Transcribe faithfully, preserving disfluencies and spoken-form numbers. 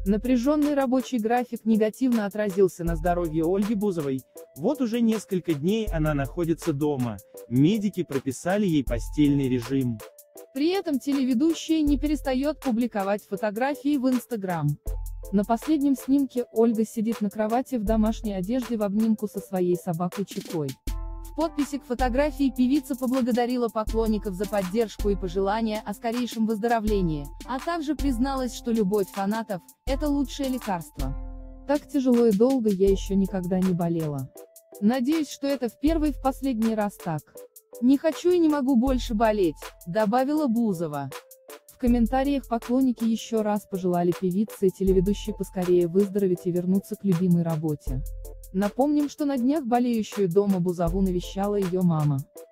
Напряженный рабочий график негативно отразился на здоровье Ольги Бузовой. Вот уже несколько дней она находится дома, медики прописали ей постельный режим. При этом телеведущая не перестает публиковать фотографии в Инстаграм. На последнем снимке Ольга сидит на кровати в домашней одежде в обнимку со своей собакой Чикой. В подписи к фотографии певица поблагодарила поклонников за поддержку и пожелания о скорейшем выздоровлении, а также призналась, что любовь фанатов – это лучшее лекарство. Так тяжело и долго я еще никогда не болела. Надеюсь, что это в первый и в последний раз так. Не хочу и не могу больше болеть, добавила Бузова. В комментариях поклонники еще раз пожелали певице и телеведущей поскорее выздороветь и вернуться к любимой работе. Напомним, что на днях болеющую дома Бузову навещала ее мама.